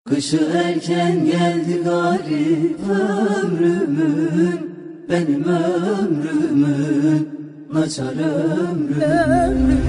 Kışı erken geldi garip ömrümün, benim ömrümün, naçar ömrümün.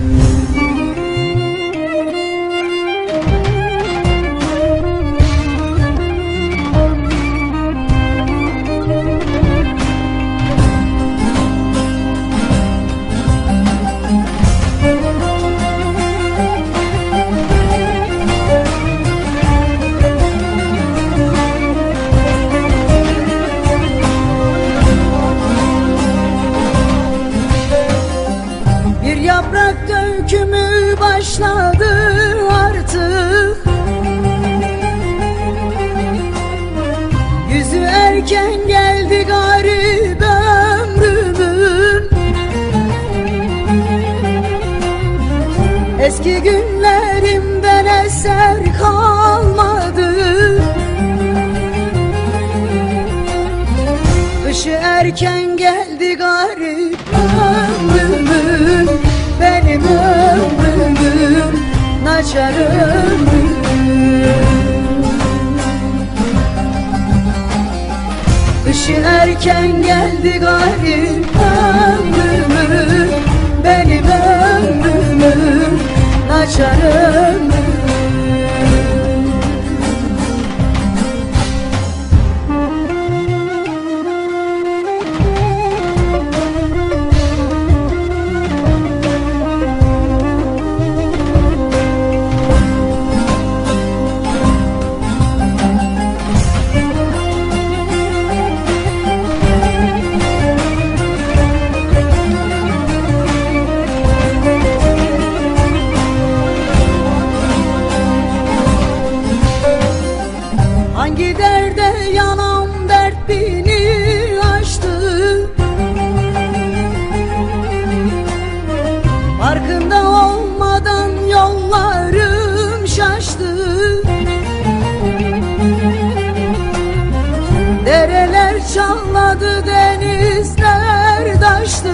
Yaprak dökümü başladı artık, yüzü erken geldi garip ömrümün. Eski günlerimden eser kalmadı, kışı erken geldi garip ömrümün, benim ömrümün, naçar ömrümün. Kışı erken geldi garip ömrümün, benim ömrümün, naçar ömrümün. Hangi derde yanam dert beni aştı, farkında olmadan yollarım şaştı. Dereler çağladı, denizler taştı,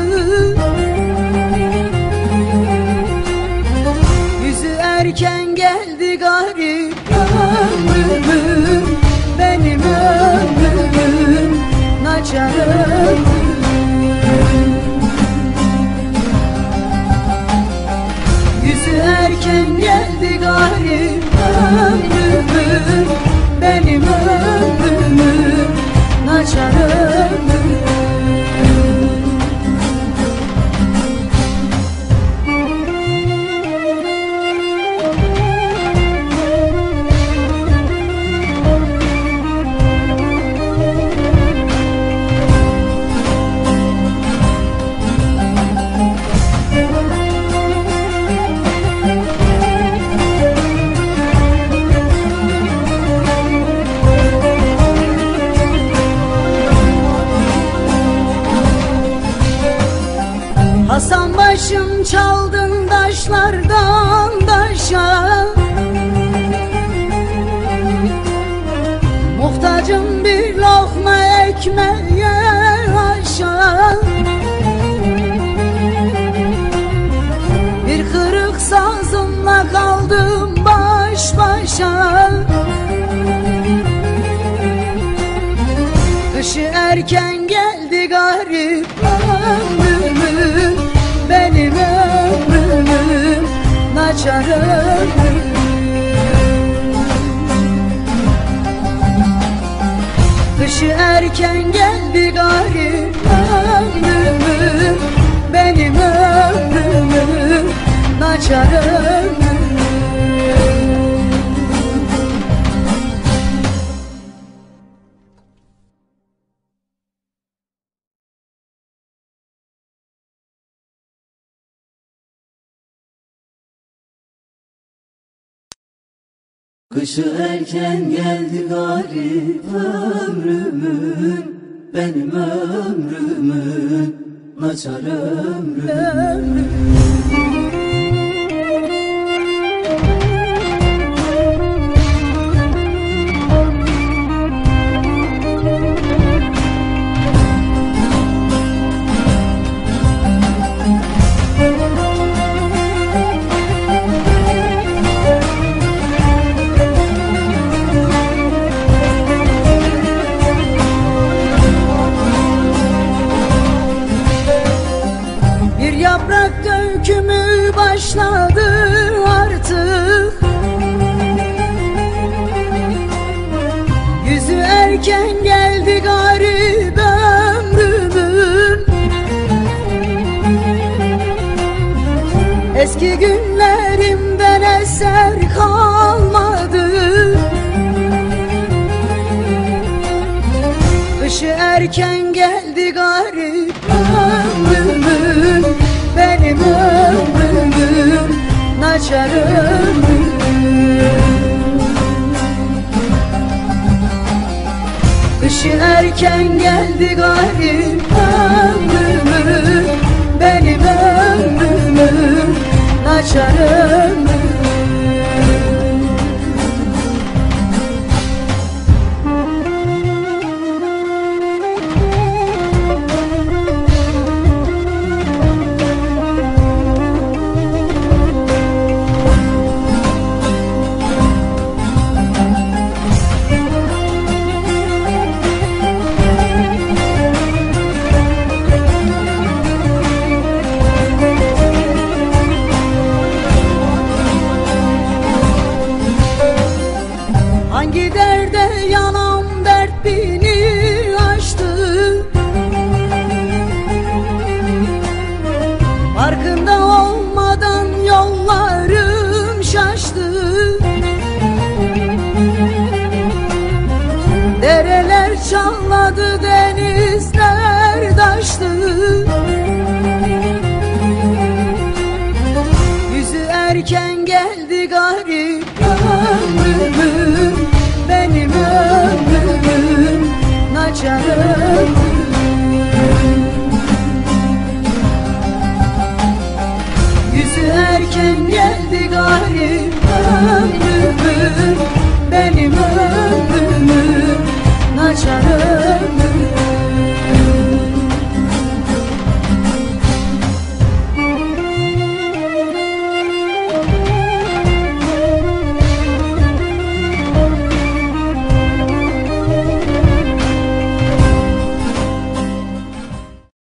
yüzü erken geldi garip ömrümün, benim ömrümün, naçar ömrümün. Yüzü erken geldi garip ömrümün, benim ömrümün, naçar ömrümün. Hasan başım çaldın taşlardan taşa, muhtacım bir lokma ekmeğe aşağı. Bir kırık sazımla kaldım baş başa, kışı erken geldi garip ömrümün, benim ömrümün, naçar ömrümün. Kışı erken geldi garip ömrümün, benim ömrümün, naçar ömrümün. Kışı erken geldi garip ömrümün, benim ömrümün, naçar ömrümün. erken geldi garip ömrümün. Eski günlerimden eser kalmadı. Kışı erken geldi garip ömrümün. Benim ömrümün naçar ömrümün. Kışı erken geldi garip ömrümün. Benim ömrümün naçar ömrümün. Hangi derde yanam dert beni aştı. Farkında olmadan yollarım şaştı. Dereler çağladı, denizler taştı. Yüzü erken geldi garip ömrümün. Benim ömrümün naçar ömrümün. Yüzü erken geldi garip ömrümün.